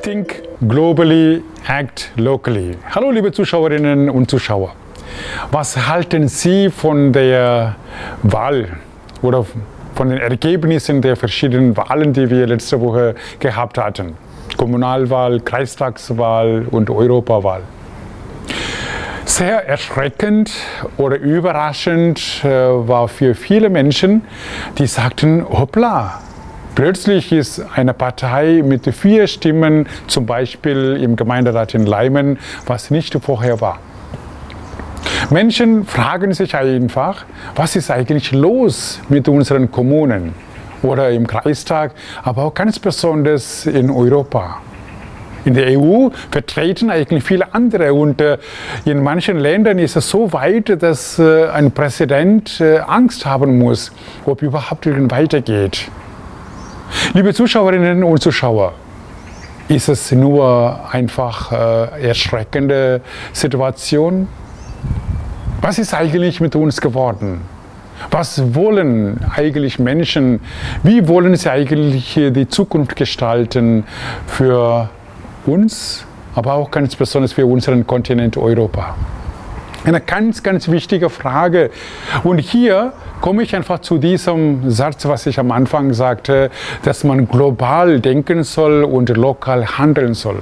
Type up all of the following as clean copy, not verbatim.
Think globally, act locally. Hallo liebe Zuschauerinnen und Zuschauer. Was halten Sie von der Wahl oder von den Ergebnissen der verschiedenen Wahlen, die wir letzte Woche gehabt hatten? Kommunalwahl, Kreistagswahl und Europawahl. Sehr erschreckend oder überraschend war für viele Menschen, die sagten, hoppla, plötzlich ist eine Partei mit 4 Stimmen, zum Beispiel im Gemeinderat in Leimen, was nicht vorher war. Menschen fragen sich einfach, was ist eigentlich los mit unseren Kommunen oder im Kreistag, aber auch ganz besonders in Europa. In der EU vertreten eigentlich viele andere und in manchen Ländern ist es so weit, dass ein Präsident Angst haben muss, ob überhaupt weitergeht. Liebe Zuschauerinnen und Zuschauer, ist es nur einfach erschreckende Situation? Was ist eigentlich mit uns geworden? Was wollen eigentlich Menschen? Wie wollen sie eigentlich die Zukunft gestalten für uns, aber auch ganz besonders für unseren Kontinent Europa? Eine ganz, ganz wichtige Frage. Und hier komme ich einfach zu diesem Satz, was ich am Anfang sagte, dass man global denken soll und lokal handeln soll.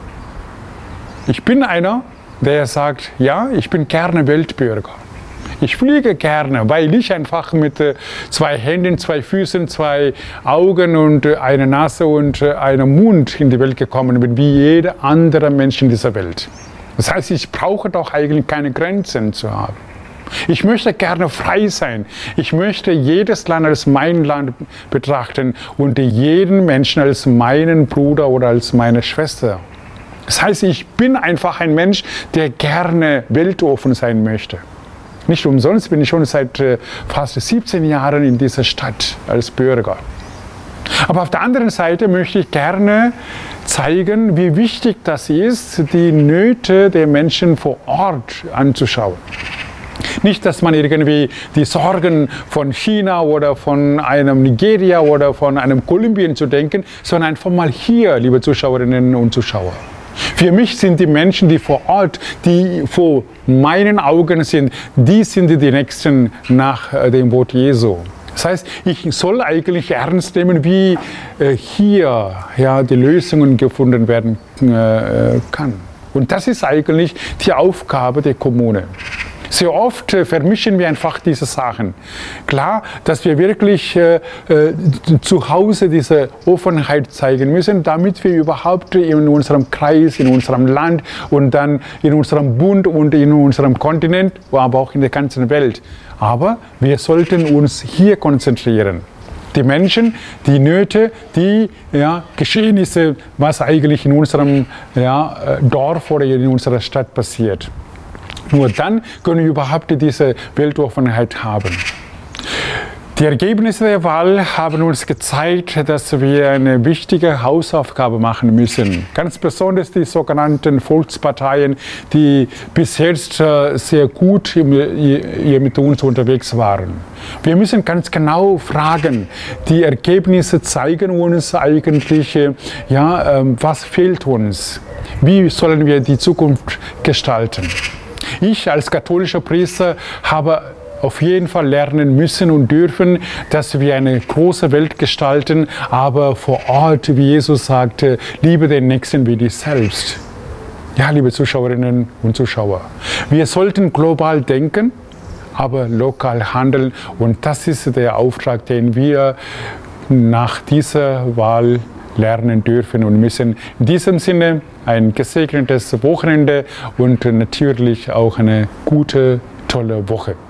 Ich bin einer, der sagt, ja, ich bin gerne Weltbürger. Ich fliege gerne, weil ich einfach mit 2 Händen, 2 Füßen, 2 Augen und einer Nase und einem Mund in die Welt gekommen bin, wie jeder andere Mensch in dieser Welt. Das heißt, ich brauche doch eigentlich keine Grenzen zu haben. Ich möchte gerne frei sein. Ich möchte jedes Land als mein Land betrachten und jeden Menschen als meinen Bruder oder als meine Schwester. Das heißt, ich bin einfach ein Mensch, der gerne weltoffen sein möchte. Nicht umsonst bin ich schon seit fast 17 Jahren in dieser Stadt als Bürger. Aber auf der anderen Seite möchte ich gerne zeigen, wie wichtig das ist, die Nöte der Menschen vor Ort anzuschauen. Nicht, dass man irgendwie die Sorgen von China oder von einem Nigeria oder von einem Kolumbien zu denken, sondern einfach mal hier, liebe Zuschauerinnen und Zuschauer. Für mich sind die Menschen, die vor Ort, die vor meinen Augen sind, die sind die Nächsten nach dem Wort Jesu. Das heißt, ich soll eigentlich ernst nehmen, wie hier die Lösungen gefunden werden kann. Und das ist eigentlich die Aufgabe der Kommune. Sehr oft vermischen wir einfach diese Sachen. Klar, dass wir wirklich zu Hause diese Offenheit zeigen müssen, damit wir überhaupt in unserem Kreis, in unserem Land und dann in unserem Bund und in unserem Kontinent, aber auch in der ganzen Welt. Aber wir sollten uns hier konzentrieren. Die Menschen, die Nöte, die Geschehnisse, was eigentlich in unserem Dorf oder in unserer Stadt passiert. Nur dann können wir überhaupt diese Weltoffenheit haben. Die Ergebnisse der Wahl haben uns gezeigt, dass wir eine wichtige Hausaufgabe machen müssen. Ganz besonders die sogenannten Volksparteien, die bis jetzt sehr gut hier mit uns unterwegs waren. Wir müssen ganz genau fragen, die Ergebnisse zeigen uns eigentlich, was fehlt uns? Wie sollen wir die Zukunft gestalten? Ich als katholischer Priester habe auf jeden Fall lernen müssen und dürfen, dass wir eine große Welt gestalten, aber vor Ort, wie Jesus sagte, liebe den Nächsten wie dich selbst. Ja, liebe Zuschauerinnen und Zuschauer, wir sollten global denken, aber lokal handeln und das ist der Auftrag, den wir nach dieser Wahl lernen dürfen und müssen. In diesem Sinne ein gesegnetes Wochenende und natürlich auch eine gute, tolle Woche.